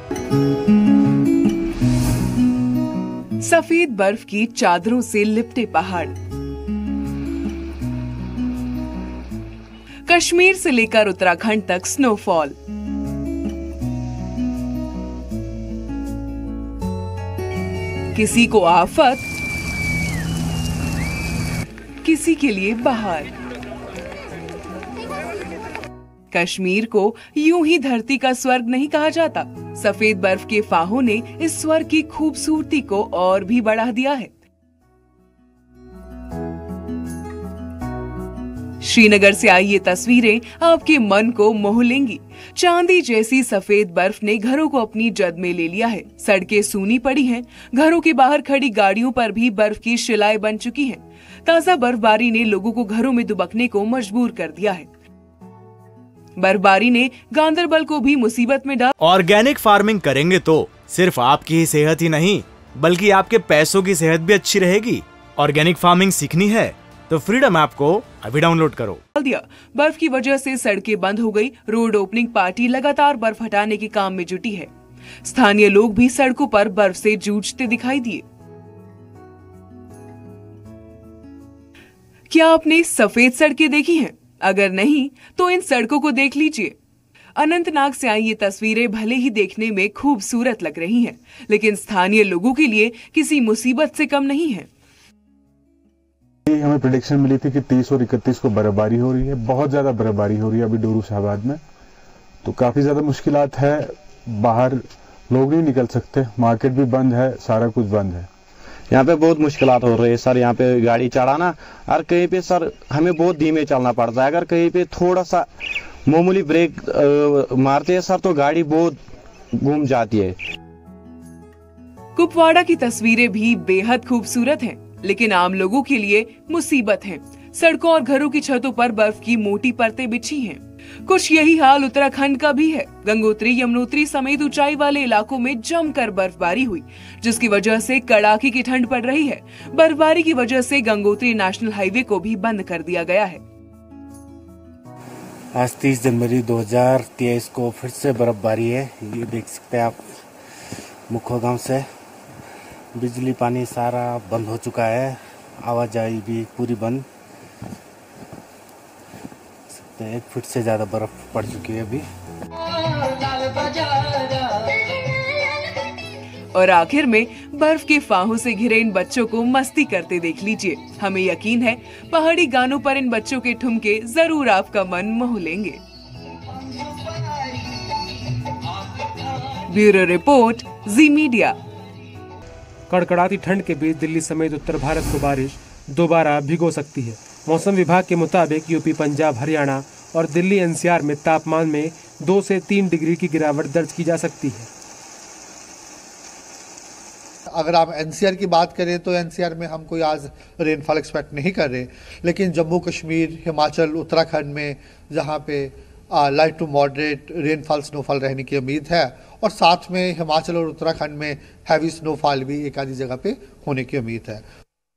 सफेद बर्फ की चादरों से लिपटे पहाड़, कश्मीर से लेकर उत्तराखंड तक स्नोफॉल, किसी को आफत, किसी के लिए बहार। कश्मीर को यूं ही धरती का स्वर्ग नहीं कहा जाता। सफेद बर्फ के फाहों ने इस स्वर्ग की खूबसूरती को और भी बढ़ा दिया है। श्रीनगर से आई ये तस्वीरें आपके मन को मोह लेंगी। चांदी जैसी सफेद बर्फ ने घरों को अपनी जद में ले लिया है। सड़कें सूनी पड़ी हैं। घरों के बाहर खड़ी गाड़ियों पर भी बर्फ की शिलाएं बन चुकी हैं। ताजा बर्फबारी ने लोगों को घरों में दुबकने को मजबूर कर दिया है। बर्फबारी ने गांदरबल को भी मुसीबत में डाल। ऑर्गेनिक फार्मिंग करेंगे तो सिर्फ आपकी ही सेहत ही नहीं बल्कि आपके पैसों की सेहत भी अच्छी रहेगी। ऑर्गेनिक फार्मिंग सीखनी है तो फ्रीडम ऐप को अभी डाउनलोड करो। बर्फ की वजह से सड़कें बंद हो गई। रोड ओपनिंग पार्टी लगातार बर्फ हटाने के काम में जुटी है। स्थानीय लोग भी सड़कों पर बर्फ से जूझते दिखाई दिए। क्या आपने सफेद सड़कें देखी हैं? अगर नहीं तो इन सड़कों को देख लीजिए। अनंतनाग से आई ये तस्वीरें भले ही देखने में खूबसूरत लग रही हैं, लेकिन स्थानीय लोगों के लिए किसी मुसीबत से कम नहीं है। हमें प्रेडिक्शन मिली थी कि 30 और 31 को बर्फबारी हो रही है। बहुत ज्यादा बर्फबारी हो रही है अभी डोरू शाहबाद में, तो काफी ज्यादा मुश्किलात है। बाहर लोग नहीं निकल सकते, मार्केट भी बंद है, सारा कुछ बंद है। यहाँ पे बहुत मुश्किलात हो रही है सर। यहाँ पे गाड़ी चढ़ाना और कहीं पे सर हमें बहुत धीमे चलना पड़ता है। अगर कहीं पे थोड़ा सा मामूली ब्रेक मारते हैं सर तो गाड़ी बहुत घूम जाती है। कुपवाड़ा की तस्वीरें भी बेहद खूबसूरत हैं, लेकिन आम लोगों के लिए मुसीबत है। सड़कों और घरों की छतों पर बर्फ की मोटी परतें बिछी हैं। कुछ यही हाल उत्तराखंड का भी है। गंगोत्री, यमुनोत्री समेत ऊंचाई वाले इलाकों में जमकर बर्फबारी हुई, जिसकी वजह से कड़ाके की ठंड पड़ रही है। बर्फबारी की वजह से गंगोत्री नेशनल हाईवे को भी बंद कर दिया गया है। आज 30 जनवरी 2023 को फिर से बर्फबारी है। ये देख सकते हैं आप मुखो गांव से। बिजली पानी सारा बंद हो चुका है, आवाजाही भी पूरी बंद। 1 फुट से ज्यादा बर्फ पड़ चुकी है अभी। और आखिर में बर्फ के फाहों से घिरे इन बच्चों को मस्ती करते देख लीजिए। हमें यकीन है पहाड़ी गानों पर इन बच्चों के ठुमके जरूर आपका मन मोह लेंगे। Bureau report, Zee media. कड़कड़ाती ठंड के बीच दिल्ली समेत उत्तर भारत को बारिश दोबारा भिगो सकती है। मौसम विभाग के मुताबिक यूपी, पंजाब, हरियाणा और दिल्ली एनसीआर में तापमान में 2 से 3 डिग्री की गिरावट दर्ज की जा सकती है। अगर आप एनसीआर की बात करें तो एनसीआर में हम कोई आज रेनफॉल एक्सपेक्ट नहीं कर रहे, लेकिन जम्मू कश्मीर, हिमाचल, उत्तराखंड में जहां पे light to moderate rainfall snowfall रहने की उम्मीद है, और साथ में हिमाचल और उत्तराखंड में हैवी स्नोफॉल भी एक आधी जगह पे होने की उम्मीद है।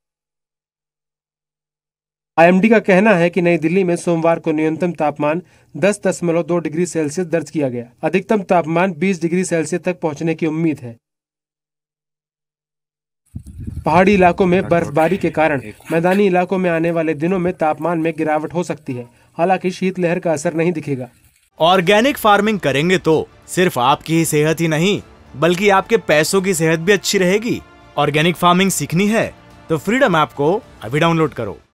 आईएमडी का कहना है कि नई दिल्ली में सोमवार को न्यूनतम तापमान 10.2 डिग्री सेल्सियस दर्ज किया गया। अधिकतम तापमान 20 डिग्री सेल्सियस तक पहुंचने की उम्मीद है। पहाड़ी इलाकों में बर्फबारी के कारण मैदानी इलाकों में आने वाले दिनों में तापमान में गिरावट हो सकती है। हालांकि शीतलहर का असर नहीं दिखेगा। ऑर्गेनिक फार्मिंग करेंगे तो सिर्फ आपकी ही सेहत ही नहीं बल्कि आपके पैसों की सेहत भी अच्छी रहेगी। ऑर्गेनिक फार्मिंग सीखनी है तो फ्रीडम ऐप को अभी डाउनलोड करो।